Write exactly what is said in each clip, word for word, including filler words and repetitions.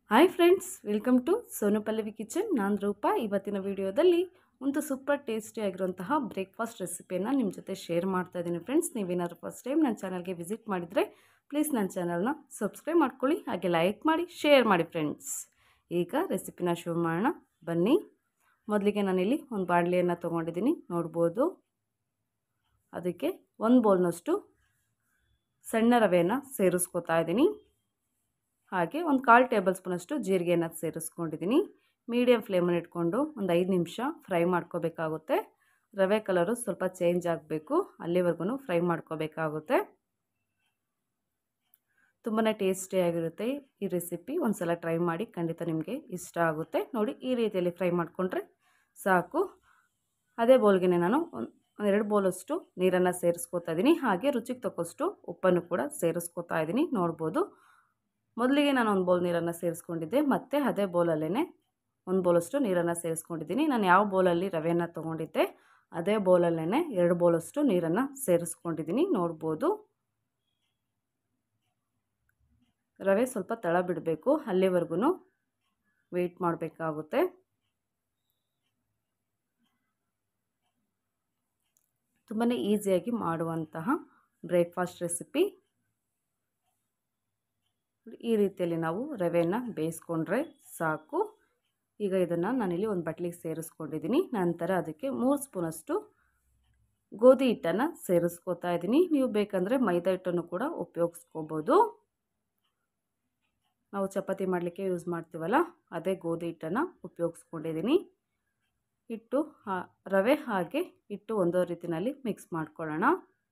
Hi friends, welcome to Sonu Pallavi kitchen. ನಾನು ರೂಪಾ. ಇವತ್ತಿನ ವಿಡಿಯೋದಲ್ಲಿ ಒಂದು ಸೂಪರ್ ಟೇಸ್ಟಿ ಆಗಿರುವಂತಹ ಬ್ರೇಕ್ಫಾಸ್ಟ್ ರೆಸಿಪಿಯನ್ನು ನಿಮ್ಮ ಜೊತೆ ಶೇರ್ ಮಾಡ್ತಾ ಇದ್ದೀನಿ. ಫ್ರೆಂಡ್ಸ್, ನೀವೇನಾದ್ರು ಫಸ್ಟ್ ಟೈಮ್ ನನ್ನ ಚಾನಲ್ಗೆ ವಿಸಿಟ್ ಮಾಡಿದರೆ ಪ್ಲೀಸ್ ನನ್ನ ಚಾನಲ್ನ ಸಬ್ಸ್ಕ್ರೈಬ್ ಮಾಡ್ಕೊಳ್ಳಿ, ಹಾಗೆ ಲೈಕ್ ಮಾಡಿ, ಶೇರ್ ಮಾಡಿ. ಫ್ರೆಂಡ್ಸ್, ಈಗ ರೆಸಿಪಿನ ಶುರು ಮಾಡೋಣ ಬನ್ನಿ. ಮೊದಲಿಗೆ ನಾನಿಲ್ಲಿ ಒಂದು ಬಾಣಲೆಯನ್ನು ತೊಗೊಂಡಿದ್ದೀನಿ, ನೋಡ್ಬೋದು. ಅದಕ್ಕೆ ಒಂದು ಬೌಲ್ನಷ್ಟು ಸಣ್ಣ ರವೆಯನ್ನು ಸೇರಿಸ್ಕೊತಾ ಇದ್ದೀನಿ. ಹಾಗೆ ಒಂದು ಕಾಲು ಟೇಬಲ್ ಸ್ಪೂನಷ್ಟು ಜೀರಿಗೆಯನ್ನು ಸೇರಿಸ್ಕೊಂಡಿದ್ದೀನಿ. ಮೀಡಿಯಮ್ ಫ್ಲೇಮನ್ನು ಇಟ್ಕೊಂಡು ಒಂದು ಐದು ನಿಮಿಷ ಫ್ರೈ ಮಾಡ್ಕೋಬೇಕಾಗುತ್ತೆ. ರವೆ ಕಲರು ಸ್ವಲ್ಪ ಚೇಂಜ್ ಆಗಬೇಕು, ಅಲ್ಲಿವರೆಗೂ ಫ್ರೈ ಮಾಡ್ಕೋಬೇಕಾಗುತ್ತೆ. ತುಂಬಾ ಟೇಸ್ಟಿಯಾಗಿರುತ್ತೆ ಈ ರೆಸಿಪಿ. ಒಂದು ಸಲ ಟ್ರೈ ಮಾಡಿ, ಖಂಡಿತ ನಿಮಗೆ ಇಷ್ಟ ಆಗುತ್ತೆ. ನೋಡಿ, ಈ ರೀತಿಯಲ್ಲಿ ಫ್ರೈ ಮಾಡಿಕೊಂಡ್ರೆ ಸಾಕು. ಅದೇ ಬೌಲ್ಗೆ ನಾನು ಒಂದು ಎರಡು ಬೌಲಷ್ಟು ನೀರನ್ನು ಸೇರಿಸ್ಕೊತಾ ಇದ್ದೀನಿ. ಹಾಗೆ ರುಚಿಗೆ ತಕ್ಕಷ್ಟು ಉಪ್ಪನ್ನು ಕೂಡ ಸೇರಿಸ್ಕೊತಾ ಇದ್ದೀನಿ, ನೋಡ್ಬೋದು. ಮೊದಲಿಗೆ ನಾನು ಒಂದು ಬೌಲ್ ನೀರನ್ನು ಸೇರಿಸ್ಕೊಂಡಿದ್ದೆ, ಮತ್ತು ಅದೇ ಬೌಲಲ್ಲೇ ಒಂದು ಬೌಲಷ್ಟು ನೀರನ್ನು ಸೇರಿಸ್ಕೊಂಡಿದ್ದೀನಿ. ನಾನು ಯಾವ ಬೌಲಲ್ಲಿ ರವೆಯನ್ನು ತೊಗೊಂಡಿದ್ದೆ ಅದೇ ಬೌಲಲ್ಲೇ ಎರಡು ಬೌಲಷ್ಟು ನೀರನ್ನು ಸೇರಿಸ್ಕೊಂಡಿದ್ದೀನಿ, ನೋಡ್ಬೋದು. ರವೆ ಸ್ವಲ್ಪ ತಳ ಬಿಡಬೇಕು, ಅಲ್ಲಿವರೆಗೂ ವೆಯ್ಟ್ ಮಾಡಬೇಕಾಗುತ್ತೆ. ತುಂಬಾ ಈಸಿಯಾಗಿ ಮಾಡುವಂತಹ ಬ್ರೇಕ್ಫಾಸ್ಟ್ ರೆಸಿಪಿ. ಈ ರೀತಿಯಲ್ಲಿ ನಾವು ರವೆಯನ್ನು ಬೇಯಿಸ್ಕೊಂಡ್ರೆ ಸಾಕು. ಈಗ ಇದನ್ನು ನಾನಿಲ್ಲಿ ಒಂದು ಬಟ್ಲಿಗೆ ಸೇರಿಸ್ಕೊಂಡಿದ್ದೀನಿ. ನಂತರ ಅದಕ್ಕೆ ಮೂರು ಸ್ಪೂನಷ್ಟು ಗೋಧಿ ಹಿಟ್ಟನ್ನು ಸೇರಿಸ್ಕೊತಾ ಇದ್ದೀನಿ. ನೀವು ಬೇಕಂದರೆ ಮೈದಾ ಹಿಟ್ಟನ್ನು ಕೂಡ ಉಪಯೋಗಿಸ್ಕೋಬೋದು. ನಾವು ಚಪಾತಿ ಮಾಡಲಿಕ್ಕೆ ಯೂಸ್ ಮಾಡ್ತೀವಲ್ಲ, ಅದೇ ಗೋಧಿ ಹಿಟ್ಟನ್ನು ಉಪಯೋಗಿಸ್ಕೊಂಡಿದ್ದೀನಿ. ಹಿಟ್ಟು ರವೆ ಹಾಗೆ ಹಿಟ್ಟು ಒಂದೋ ರೀತಿಯಲ್ಲಿ ಮಿಕ್ಸ್ ಮಾಡ್ಕೊಳ್ಳೋಣ.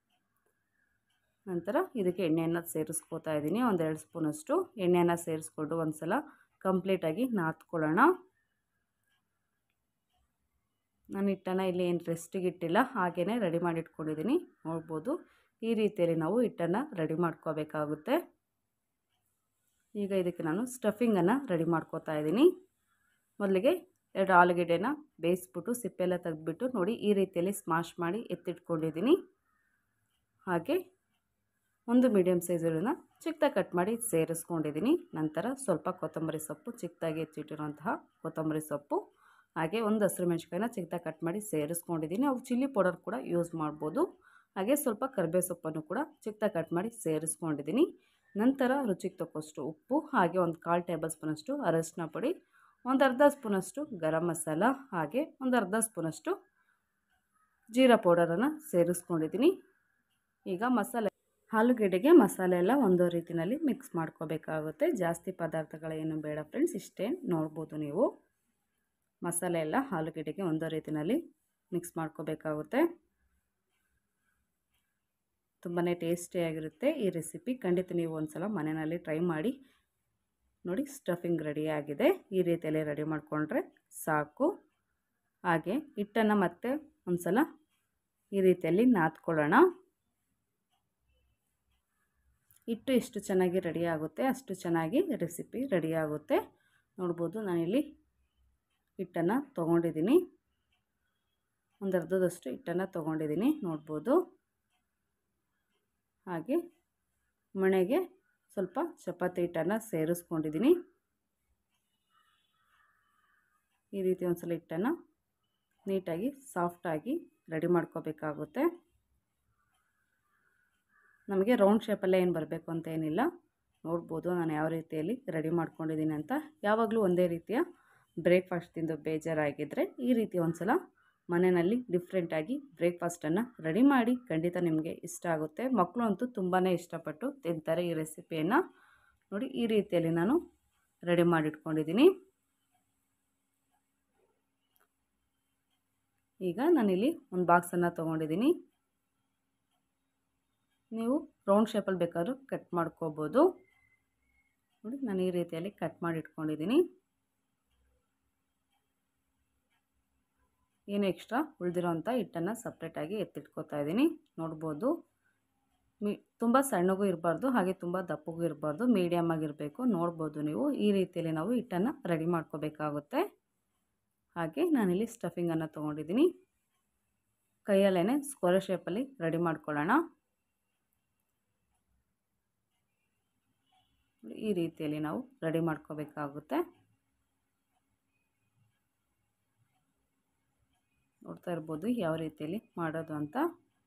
ನಂತರ ಇದಕ್ಕೆ ಎಣ್ಣೆಯನ್ನು ಸೇರಿಸ್ಕೊತಾ ಇದ್ದೀನಿ. ಒಂದೆರಡು ಸ್ಪೂನಷ್ಟು ಎಣ್ಣೆಯನ್ನು ಸೇರಿಸ್ಕೊಂಡು ಒಂದು ಸಲ ಕಂಪ್ಲೀಟಾಗಿ ನಾದ್ಕೊಳ್ಳೋಣ. ನಾನು ಹಿಟ್ಟನ್ನು ಇಲ್ಲಿ ಏನು ರೆಸ್ಟಿಗೆ ಇಟ್ಟಿಲ್ಲ, ಹಾಗೆಯೇ ರೆಡಿ ಮಾಡಿ ಇಟ್ಕೊಂಡಿದ್ದೀನಿ, ನೋಡ್ಬೋದು. ಈ ರೀತಿಯಲ್ಲಿ ನಾವು ಹಿಟ್ಟನ್ನು ರೆಡಿ ಮಾಡ್ಕೋಬೇಕಾಗುತ್ತೆ. ಈಗ ಇದಕ್ಕೆ ನಾನು ಸ್ಟಫಿಂಗನ್ನು ರೆಡಿ ಮಾಡ್ಕೋತಾ ಇದ್ದೀನಿ. ಮೊದಲಿಗೆ ಎರಡು ಆಲೂಗೆಡ್ಡೆನ ಬೇಯಿಸ್ಬಿಟ್ಟು ಸಿಪ್ಪೆಲ್ಲ ತೆಗೆದುಬಿಟ್ಟು ನೋಡಿ ಈ ರೀತಿಯಲ್ಲಿ ಸ್ಮಾಶ್ ಮಾಡಿ ಎತ್ತಿಟ್ಕೊಂಡಿದ್ದೀನಿ. ಹಾಗೆ ಒಂದು ಮೀಡಿಯಮ್ ಸೈಜನ್ನು ಚಿಕ್ಕದಾಗಿ ಕಟ್ ಮಾಡಿ ಸೇರಿಸ್ಕೊಂಡಿದ್ದೀನಿ. ನಂತರ ಸ್ವಲ್ಪ ಕೊತ್ತಂಬರಿ ಸೊಪ್ಪು, ಚಿಕ್ಕದಾಗಿ ಹೆಚ್ಚಿಟ್ಟಿರುವಂತಹ ಕೊತ್ತಂಬರಿ ಸೊಪ್ಪು, ಹಾಗೆ ಒಂದು ಹಸಿರು ಮೆಣಸಿನಕಾಯಿನ ಚಿಕ್ಕದಾಗಿ ಕಟ್ ಮಾಡಿ ಸೇರಿಸ್ಕೊಂಡಿದ್ದೀನಿ. ಅವು ಚಿಲ್ಲಿ ಪೌಡರ್ ಕೂಡ ಯೂಸ್ ಮಾಡ್ಬೋದು. ಹಾಗೆ ಸ್ವಲ್ಪ ಕರಿಬೇವು ಸೊಪ್ಪನ್ನು ಕೂಡ ಚಿಕ್ಕದಾಗಿ ಕಟ್ ಮಾಡಿ ಸೇರಿಸ್ಕೊಂಡಿದ್ದೀನಿ. ನಂತರ ರುಚಿಗೆ ತಕ್ಕಷ್ಟು ಉಪ್ಪು, ಹಾಗೆ ಒಂದು ಕಾಲು ಟೇಬಲ್ ಸ್ಪೂನಷ್ಟು ಅರಶಿನ ಪುಡಿ, ಒಂದು ಅರ್ಧ ಸ್ಪೂನಷ್ಟು ಗರಂ ಮಸಾಲ, ಹಾಗೆ ಒಂದು ಅರ್ಧ ಸ್ಪೂನಷ್ಟು ಜೀರಾ ಪೌಡರನ್ನು ಸೇರಿಸ್ಕೊಂಡಿದ್ದೀನಿ. ಈಗ ಮಸಾಲೆ ಆಲೂಗೆಡ್ಡೆಗೆ ಮಸಾಲೆ ಎಲ್ಲ ಒಂದೋ ರೀತಿಯಲ್ಲಿ ಮಿಕ್ಸ್ ಮಾಡ್ಕೋಬೇಕಾಗುತ್ತೆ. ಜಾಸ್ತಿ ಪದಾರ್ಥಗಳೇನು ಬೇಡ ಫ್ರೆಂಡ್ಸ್, ಇಷ್ಟೇ, ನೋಡ್ಬೋದು ನೀವು. ಮಸಾಲೆ ಎಲ್ಲ ಆಲೂಗೆಡ್ಡೆಗೆ ಒಂದೋ ರೀತಿಯಲ್ಲಿ ಮಿಕ್ಸ್ ಮಾಡ್ಕೋಬೇಕಾಗುತ್ತೆ. ತುಂಬಾ ಟೇಸ್ಟಿಯಾಗಿರುತ್ತೆ ಈ ರೆಸಿಪಿ. ಖಂಡಿತ ನೀವು ಒಂದು ಸಲ ಮನೆಯಲ್ಲಿ ಟ್ರೈ ಮಾಡಿ ನೋಡಿ. ಸ್ಟಫಿಂಗ್ ರೆಡಿಯಾಗಿದೆ. ಈ ರೀತಿಯಲ್ಲಿ ರೆಡಿ ಮಾಡಿಕೊಂಡ್ರೆ ಸಾಕು. ಹಾಗೆ ಹಿಟ್ಟನ್ನು ಮತ್ತೆ ಒಂದು ಸಲ ಈ ರೀತಿಯಲ್ಲಿ ನಾದ್ಕೊಳ್ಳೋಣ. ಹಿಟ್ಟು ಎಷ್ಟು ಚೆನ್ನಾಗಿ ರೆಡಿ ಆಗುತ್ತೆ ಅಷ್ಟು ಚೆನ್ನಾಗಿ ರೆಸಿಪಿ ರೆಡಿ ಆಗುತ್ತೆ, ನೋಡ್ಬೋದು. ನಾನಿಲ್ಲಿ ಹಿಟ್ಟನ್ನು ತೊಗೊಂಡಿದ್ದೀನಿ, ಒಂದು ಅರ್ಧದಷ್ಟು ಹಿಟ್ಟನ್ನು ತೊಗೊಂಡಿದ್ದೀನಿ, ನೋಡ್ಬೋದು. ಹಾಗೆ ಮಣೆಗೆ ಸ್ವಲ್ಪ ಚಪಾತಿ ಹಿಟ್ಟನ್ನು ಸೇರಿಸ್ಕೊಂಡಿದ್ದೀನಿ. ಈ ರೀತಿ ಒಂದು ಸಲ ಹಿಟ್ಟನ್ನು ನೀಟಾಗಿ ಸಾಫ್ಟಾಗಿ ರೆಡಿ ಮಾಡ್ಕೋಬೇಕಾಗುತ್ತೆ. ನಮಗೆ ರೌಂಡ್ ಶೇಪಲ್ಲೇ ಏನು ಬರಬೇಕು ಅಂತ ಏನಿಲ್ಲ, ನೋಡ್ಬೋದು ನಾನು ಯಾವ ರೀತಿಯಲ್ಲಿ ರೆಡಿ ಮಾಡ್ಕೊಂಡಿದ್ದೀನಿ ಅಂತ. ಯಾವಾಗಲೂ ಒಂದೇ ರೀತಿಯ ಬ್ರೇಕ್ಫಾಸ್ಟ್ ತಿಂದು ಬೇಜಾರಾಗಿದ್ದರೆ ಈ ರೀತಿ ಒಂದು ಸಲ ಮನೆಯಲ್ಲಿ ಡಿಫ್ರೆಂಟಾಗಿ ಬ್ರೇಕ್ಫಾಸ್ಟನ್ನು ರೆಡಿ ಮಾಡಿ, ಖಂಡಿತ ನಿಮಗೆ ಇಷ್ಟ ಆಗುತ್ತೆ. ಮಕ್ಕಳು ಅಂತೂ ತುಂಬಾ ಇಷ್ಟಪಟ್ಟು ತಿಂತಾರೆ ಈ ರೆಸಿಪಿಯನ್ನು. ನೋಡಿ, ಈ ರೀತಿಯಲ್ಲಿ ನಾನು ರೆಡಿ ಮಾಡಿಟ್ಕೊಂಡಿದ್ದೀನಿ. ಈಗ ನಾನಿಲ್ಲಿ ಒಂದು ಬಾಕ್ಸನ್ನು ತೊಗೊಂಡಿದ್ದೀನಿ. ನೀವು ರೌಂಡ್ ಶೇಪಲ್ಲಿ ಬೇಕಾದ್ರೂ ಕಟ್ ಮಾಡ್ಕೋಬೋದು. ನೋಡಿ, ನಾನು ಈ ರೀತಿಯಲ್ಲಿ ಕಟ್ ಮಾಡಿ ಇಟ್ಕೊಂಡಿದ್ದೀನಿ. ಏನು ಎಕ್ಸ್ಟ್ರಾ ಉಳಿದಿರೋಂಥ ಹಿಟ್ಟನ್ನು ಸಪ್ರೇಟಾಗಿ ಎತ್ತಿಟ್ಕೋತಾ ಇದ್ದೀನಿ, ನೋಡ್ಬೋದು. ಮೀ ತುಂಬ ಸಣ್ಣಗೂ ಇರಬಾರ್ದು, ಹಾಗೆ ತುಂಬ ದಪ್ಪಗೂ ಇರಬಾರ್ದು, ಮೀಡಿಯಮ್ ಆಗಿರಬೇಕು, ನೋಡ್ಬೋದು ನೀವು. ಈ ರೀತಿಯಲ್ಲಿ ನಾವು ಹಿಟ್ಟನ್ನು ರೆಡಿ ಮಾಡ್ಕೋಬೇಕಾಗುತ್ತೆ. ಹಾಗೆ ನಾನಿಲ್ಲಿ ಸ್ಟಫಿಂಗನ್ನು ತೊಗೊಂಡಿದ್ದೀನಿ. ಕೈಯಲ್ಲೇ ಸ್ಕ್ವೇರ್ ಶೇಪಲ್ಲಿ ರೆಡಿ ಮಾಡ್ಕೊಳ್ಳೋಣ. ಈ ರೀತಿಯಲ್ಲಿ ನಾವು ರೆಡಿ ಮಾಡ್ಕೋಬೇಕಾಗುತ್ತೆ. ನೋಡ್ತಾ ಇರ್ಬೋದು ಯಾವ ರೀತಿಯಲ್ಲಿ ಮಾಡೋದು ಅಂತ.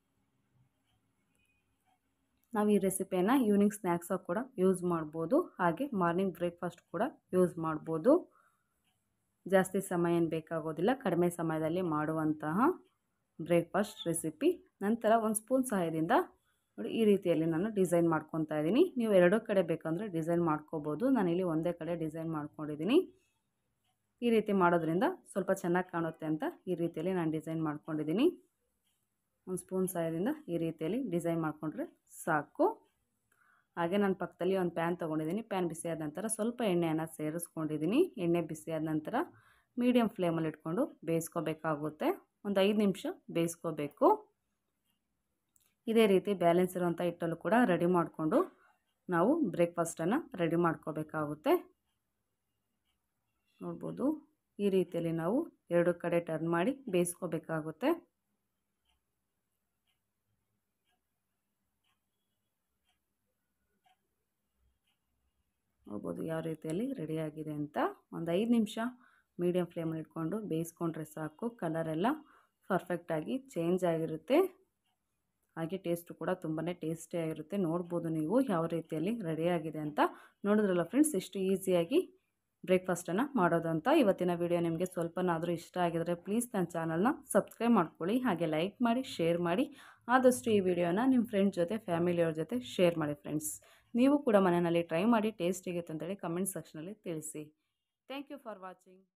ನಾವು ಈ ರೆಸಿಪಿಯನ್ನು ಈವ್ನಿಂಗ್ ಸ್ನ್ಯಾಕ್ಸಾಗಿ ಕೂಡ ಯೂಸ್ ಮಾಡ್ಬೋದು, ಹಾಗೆ ಮಾರ್ನಿಂಗ್ ಬ್ರೇಕ್ಫಾಸ್ಟ್ ಕೂಡ ಯೂಸ್ ಮಾಡ್ಬೋದು. ಜಾಸ್ತಿ ಸಮಯ ಏನು ಬೇಕಾಗೋದಿಲ್ಲ, ಕಡಿಮೆ ಸಮಯದಲ್ಲಿ ಮಾಡುವಂತಹ ಬ್ರೇಕ್ಫಾಸ್ಟ್ ರೆಸಿಪಿ. ನಂತರ ಒಂದು ಸ್ಪೂನ್ ಸಹಾಯದಿಂದ ನೋಡಿ ಈ ರೀತಿಯಲ್ಲಿ ನಾನು ಡಿಸೈನ್ ಮಾಡ್ಕೊತಾ ಇದ್ದೀನಿ. ನೀವು ಎರಡೂ ಕಡೆ ಬೇಕಂದರೆ ಡಿಸೈನ್ ಮಾಡ್ಕೋಬೋದು. ನಾನಿಲ್ಲಿ ಒಂದೇ ಕಡೆ ಡಿಸೈನ್ ಮಾಡ್ಕೊಂಡಿದ್ದೀನಿ. ಈ ರೀತಿ ಮಾಡೋದ್ರಿಂದ ಸ್ವಲ್ಪ ಚೆನ್ನಾಗಿ ಕಾಣುತ್ತೆ ಅಂತ ಈ ರೀತಿಯಲ್ಲಿ ನಾನು ಡಿಸೈನ್ ಮಾಡ್ಕೊಂಡಿದ್ದೀನಿ. ಒಂದು ಸ್ಪೂನ್ ಸಹಾಯದಿಂದ ಈ ರೀತಿಯಲ್ಲಿ ಡಿಸೈನ್ ಮಾಡಿಕೊಂಡ್ರೆ ಸಾಕು. ಹಾಗೆ ನಾನು ಪಕ್ಕದಲ್ಲಿ ಒಂದು ಪ್ಯಾನ್ ತೊಗೊಂಡಿದ್ದೀನಿ. ಪ್ಯಾನ್ ಬಿಸಿಯಾದ ನಂತರ ಸ್ವಲ್ಪ ಎಣ್ಣೆಯನ್ನು ಸೇರಿಸ್ಕೊಂಡಿದ್ದೀನಿ. ಎಣ್ಣೆ ಬಿಸಿಯಾದ ನಂತರ ಮೀಡಿಯಮ್ ಫ್ಲೇಮಲ್ಲಿ ಇಟ್ಕೊಂಡು ಬೇಯಿಸ್ಕೋಬೇಕಾಗುತ್ತೆ. ಒಂದು ಐದು ನಿಮಿಷ ಬೇಯಿಸ್ಕೋಬೇಕು. ಇದೇ ರೀತಿ ಬ್ಯಾಲೆನ್ಸ್ ಇರುವಂಥ ಹಿಟ್ಟಲ್ಲೂ ಕೂಡ ರೆಡಿ ಮಾಡಿಕೊಂಡು ನಾವು ಬ್ರೇಕ್ಫಾಸ್ಟನ್ನು ರೆಡಿ ಮಾಡ್ಕೋಬೇಕಾಗುತ್ತೆ. ನೋಡ್ಬೋದು ಈ ರೀತಿಯಲ್ಲಿ ನಾವು ಎರಡು ಕಡೆ ಟರ್ನ್ ಮಾಡಿ ಬೇಯಿಸ್ಕೋಬೇಕಾಗುತ್ತೆ. ನೋಡ್ಬೋದು ಯಾವ ರೀತಿಯಲ್ಲಿ ರೆಡಿಯಾಗಿದೆ ಅಂತ. ಒಂದು ಐದು ನಿಮಿಷ ಮೀಡಿಯಮ್ ಫ್ಲೇಮಲ್ಲಿ ಇಟ್ಕೊಂಡು ಬೇಯಿಸ್ಕೊಂಡ್ರೆ ಸಾಕು. ಕಲರೆಲ್ಲ ಪರ್ಫೆಕ್ಟಾಗಿ ಚೇಂಜ್ ಆಗಿರುತ್ತೆ, ಹಾಗೆ ಟೇಸ್ಟು ಕೂಡ ತುಂಬಾ ಟೇಸ್ಟಿಯಾಗಿರುತ್ತೆ. ನೋಡ್ಬೋದು ನೀವು ಯಾವ ರೀತಿಯಲ್ಲಿ ರೆಡಿಯಾಗಿದೆ ಅಂತ. ನೋಡಿದ್ರಲ್ಲ ಫ್ರೆಂಡ್ಸ್, ಎಷ್ಟು ಈಸಿಯಾಗಿ ಬ್ರೇಕ್ಫಾಸ್ಟನ್ನು ಮಾಡೋದು ಅಂತ. ಇವತ್ತಿನ ವಿಡಿಯೋ ನಿಮಗೆ ಸ್ವಲ್ಪನಾದರೂ ಇಷ್ಟ ಆಗಿದರೆ ಪ್ಲೀಸ್ ನನ್ನ ಚಾನಲ್ನ ಸಬ್ಸ್ಕ್ರೈಬ್ ಮಾಡ್ಕೊಳ್ಳಿ, ಹಾಗೆ ಲೈಕ್ ಮಾಡಿ, ಶೇರ್ ಮಾಡಿ. ಆದಷ್ಟು ಈ ವಿಡಿಯೋನ ನಿಮ್ಮ ಫ್ರೆಂಡ್ಸ್ ಜೊತೆ, ಫ್ಯಾಮಿಲಿಯವ್ರ ಜೊತೆ ಶೇರ್ ಮಾಡಿ ಫ್ರೆಂಡ್ಸ್. ನೀವು ಕೂಡ ಮನೆಯಲ್ಲಿ ಟ್ರೈ ಮಾಡಿ ಟೇಸ್ಟ್ ಹೇಗಿತ್ತು ಅಂತೇಳಿ ಕಮೆಂಟ್ ಸೆಕ್ಷನಲ್ಲಿ ತಿಳಿಸಿ. Thank you for watching.